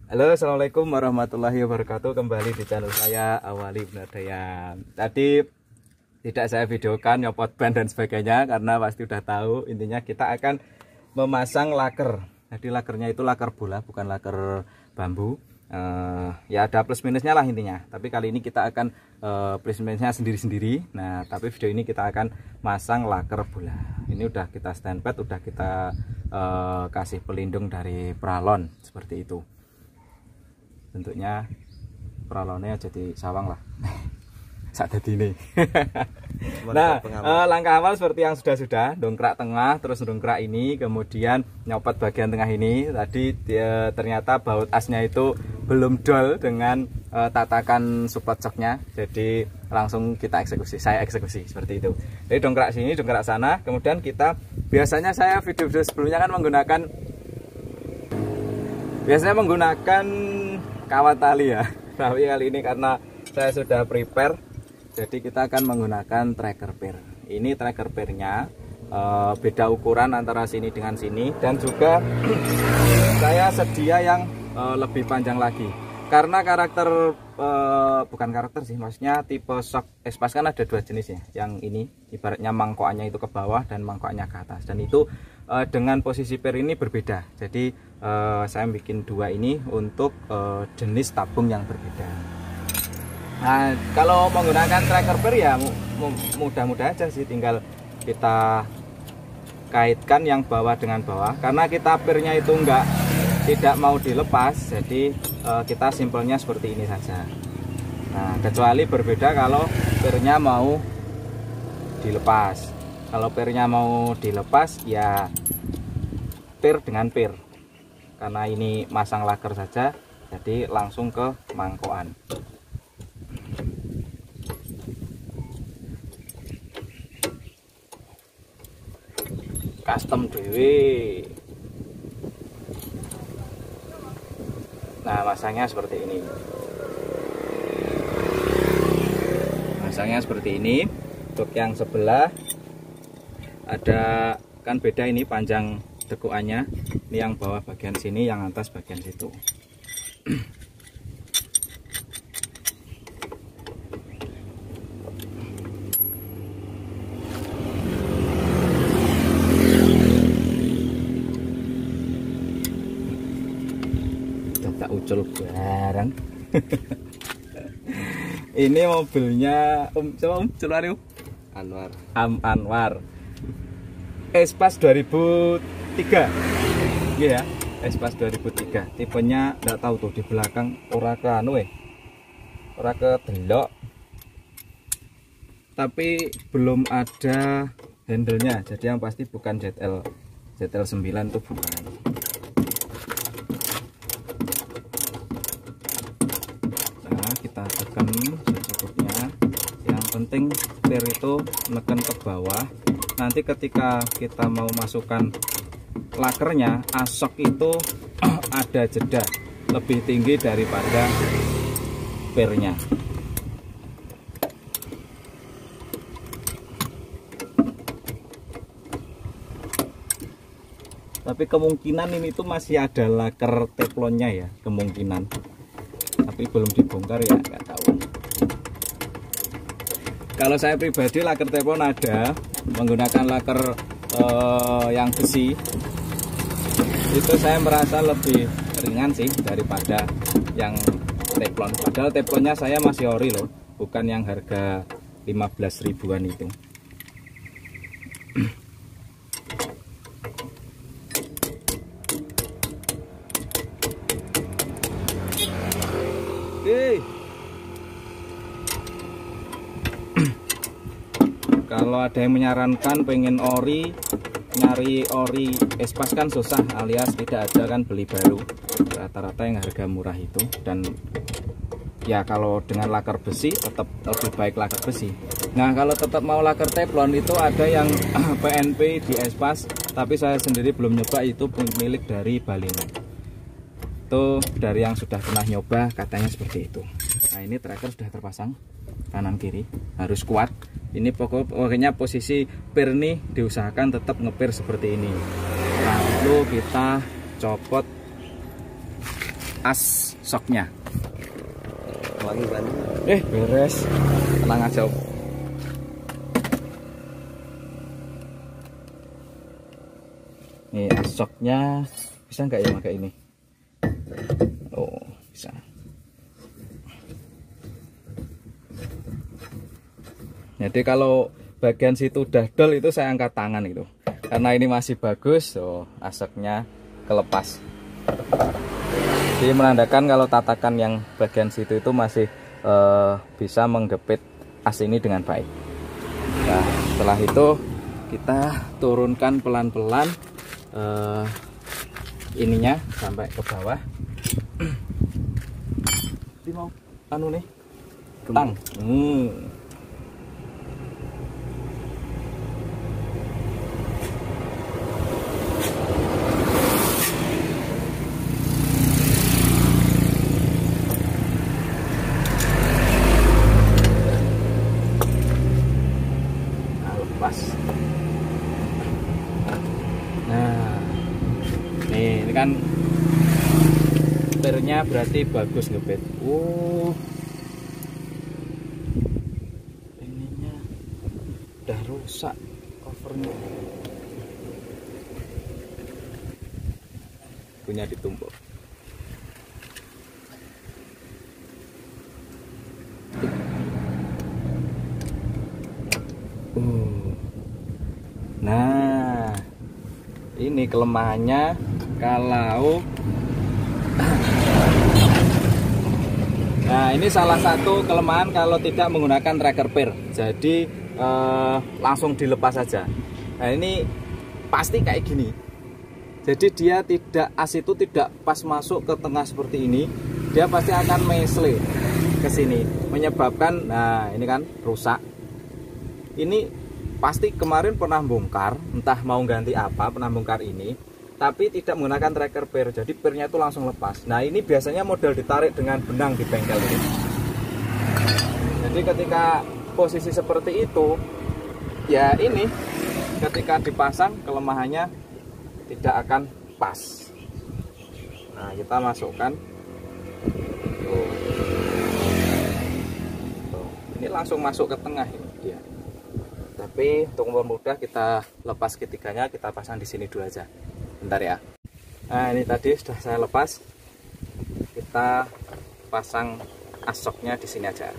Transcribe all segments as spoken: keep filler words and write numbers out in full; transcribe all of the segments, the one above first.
Halo, assalamualaikum warahmatullahi wabarakatuh. Kembali di channel saya Awali Benadayan. Tadi tidak saya videokan nyopot ban dan sebagainya karena pasti udah tahu. Intinya kita akan memasang laker. Jadi lakernya itu laker bola, bukan laker bambu. Uh, ya ada plus minusnya lah intinya. Tapi kali ini kita akan uh, plus minusnya sendiri-sendiri. Nah, tapi video ini kita akan masang laker bola. Ini udah kita stand pad, udah kita uh, kasih pelindung dari pralon seperti itu. Bentuknya pralonnya jadi sawang lah. Saat ini. Nah, eh, langkah awal seperti yang sudah-sudah, dongkrak tengah, terus dongkrak ini, kemudian nyopot bagian tengah ini. Tadi eh, ternyata baut asnya itu belum dol dengan eh, tatakan support shocknya, jadi langsung kita eksekusi, saya eksekusi seperti itu. Jadi dongkrak sini, dongkrak sana, kemudian kita biasanya saya video-video sebelumnya kan menggunakan biasanya menggunakan kawat tali ya. Tapi kali ini karena saya sudah prepare, jadi kita akan menggunakan tracker pair. Ini tracker pairnya e, beda ukuran antara sini dengan sini, dan juga saya sedia yang e, lebih panjang lagi. Karena karakter e, bukan karakter sih, maksudnya tipe shock espas kan ada dua jenis ya. Yang ini ibaratnya mangkokannya itu ke bawah dan mangkokannya ke atas, dan itu e, dengan posisi pair ini berbeda. Jadi e, saya bikin dua ini untuk e, jenis tabung yang berbeda. Nah, kalau menggunakan tracker pair ya mudah-mudah aja sih, tinggal kita kaitkan yang bawah dengan bawah, karena kita pairnya itu enggak tidak mau dilepas, jadi eh, kita simpelnya seperti ini saja. Nah, kecuali berbeda kalau pairnya mau dilepas. Kalau pairnya mau dilepas ya pair dengan pair, karena ini masang laker saja, jadi langsung ke mangkokan. Custom dewe. Nah, masangnya seperti ini. Masangnya seperti ini. Untuk yang sebelah ada kan beda, ini panjang tekukannya. Ini yang bawah bagian sini, yang atas bagian situ. Tak ucul barang. Ini mobilnya Om siapa Om? Celani Anwar. Am Anwar. Espas dua ribu tiga. Iya ya, Espas dua ribu tiga. Tipenya enggak tahu tuh di belakang, ora ke anu eh. Ora ke delok. Tapi belum ada handle-nya. Jadi yang pasti bukan Z L Z L sembilan tuh bukan. Kita tekan secukupnya. Yang penting pair itu menekan ke bawah. Nanti ketika kita mau masukkan lakernya, asok itu ada jeda lebih tinggi daripada pairnya. Tapi kemungkinan ini tuh masih ada laker teflonnya ya, kemungkinan. Tapi belum dibongkar ya, nggak tahu. Kalau saya pribadi laker teflon ada, menggunakan laker eh, yang besi itu saya merasa lebih ringan sih daripada yang teflon. Padahal teflonnya saya masih ori loh, bukan yang harga lima belas ribuan itu. Hey. Kalau ada yang menyarankan pengen ori, nyari ori espas kan susah, alias tidak ada kan beli baru. Rata-rata yang harga murah itu, dan ya kalau dengan laker besi tetap lebih baik laker besi. Nah, kalau tetap mau laker teflon itu ada yang P N P di espas, tapi saya sendiri belum nyoba, itu milik dari Balingan. Itu dari yang sudah pernah nyoba katanya seperti itu. Nah, ini tracker sudah terpasang kanan kiri, harus kuat. Ini pokok pokoknya posisi pair nih diusahakan tetap ngepair seperti ini. Lalu kita copot as soknya. Wangi banget. Eh, beres. Tenang aja, Om. Nih, as soknya bisa nggak ya pakai ini? Oh, bisa. Jadi kalau bagian situ udah dol itu saya angkat tangan itu. Karena ini masih bagus, oh, asapnya kelepas. Jadi menandakan kalau tatakan yang bagian situ itu masih uh, bisa menggepit as ini dengan baik. Nah, setelah itu kita turunkan pelan-pelan uh, ininya sampai ke bawah. Ini mau anu nih, tang. Hmm. Nah, nih ini kan pernya berarti bagus ngebet. Oh, ininya udah rusak covernya, punya ditumpuk. Uh. Nah, ini kelemahannya kalau nah ini salah satu kelemahan kalau tidak menggunakan tracker pair. Jadi eh, langsung dilepas saja. Nah ini pasti kayak gini. Jadi dia tidak as itu tidak pas masuk ke tengah seperti ini. Dia pasti akan mesle ke sini, menyebabkan nah ini kan rusak. Ini pasti kemarin pernah bongkar, entah mau ganti apa, pernah bongkar ini, tapi tidak menggunakan tracker pair, jadi pairnya itu langsung lepas. Nah ini biasanya model ditarik dengan benang di bengkel ini. Jadi ketika posisi seperti itu, ya ini ketika dipasang kelemahannya tidak akan pas. Nah kita masukkan, tuh. Tuh. Ini langsung masuk ke tengah ini dia. Tapi untuk mempermudah kita lepas ketiganya, kita pasang di sini dulu aja. Bentar ya. Nah ini tadi sudah saya lepas. Kita pasang asoknya di sini aja.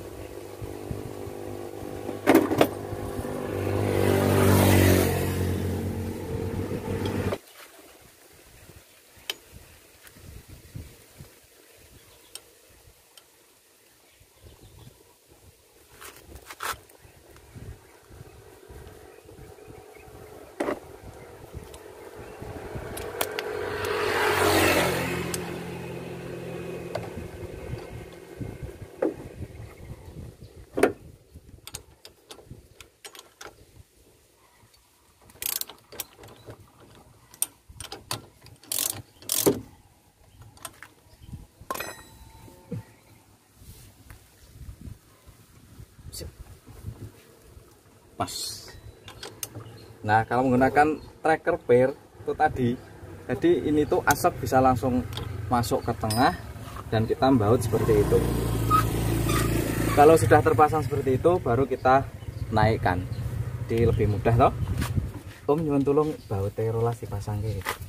Pas. Nah kalau menggunakan tracker pair itu tadi, jadi ini tuh asap bisa langsung masuk ke tengah dan kita membaut seperti itu. Kalau sudah terpasang seperti itu baru kita naikkan, jadi lebih mudah toh. Om nyuwun tulung baut rolas dipasang kayak gitu.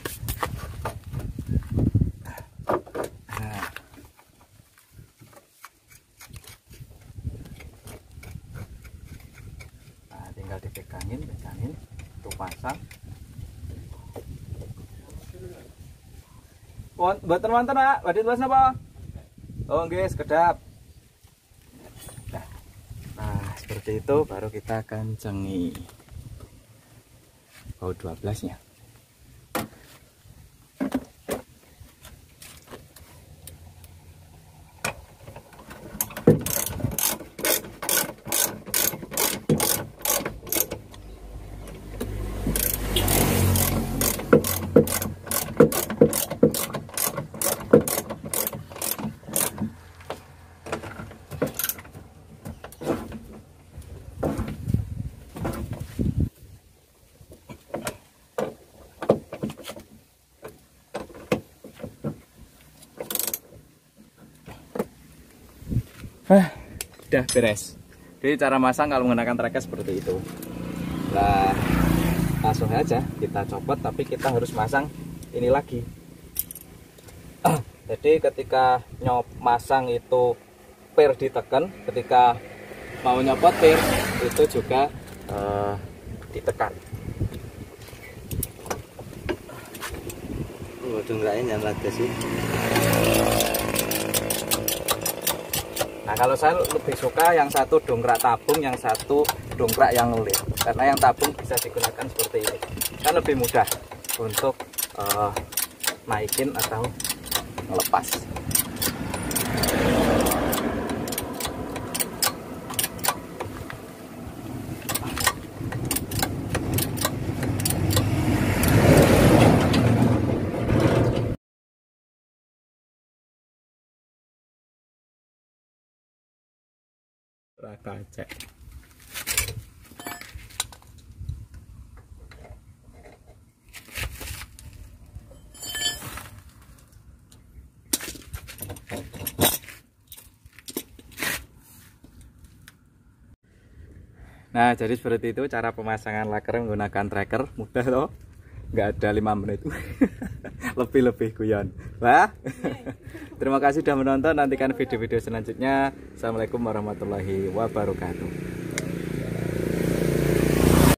Dipegangin, pegangin, tuh pasang. Buat teman-teman, Pak, badhe tuas napa? Oh, nggih, sekedap. Nah, nah, seperti itu baru kita kencengi. Oh, dua belas-nya. Hah, udah beres. Jadi cara masang kalau menggunakan tracker seperti itu. Nah, langsung aja kita copot, tapi kita harus masang ini lagi. Jadi ketika nyop masang itu per ditekan, ketika mau nyopot per itu juga uh, ditekan. Oh, dongkraknya nyala sih. Nah, kalau saya lebih suka yang satu dongkrak tabung, yang satu dongkrak yang lulir. Karena yang tabung bisa digunakan seperti ini. Kan lebih mudah untuk uh, naikin atau melepas. Raka cek. Nah, jadi seperti itu cara pemasangan laker menggunakan tracker. Mudah loh, nggak ada lima menit. Lebih-lebih guyon. Wah. Terima kasih sudah menonton. Nantikan video-video selanjutnya. Assalamualaikum warahmatullahi wabarakatuh.